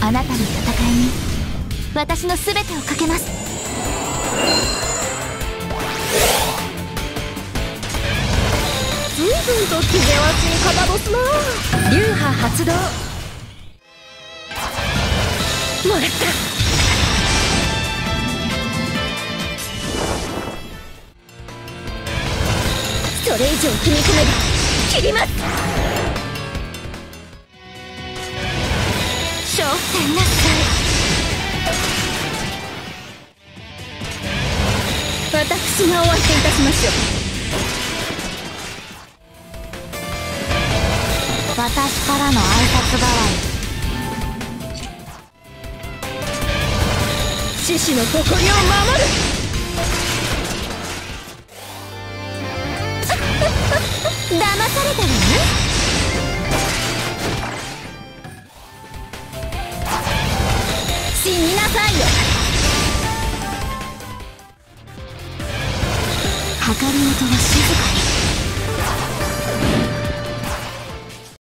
あなたの戦いに私の全てをかけます。 随分と気ぜわしい方どすな。 流派発動。 もらった。それ以上踏み込めば切ります。 昇天なさい。 私がお相手いたしましょう。 私からの挨拶代わり。 獅子の誇りを守る。 騙されたわね。 死になさいよ。 計りごとは静かに。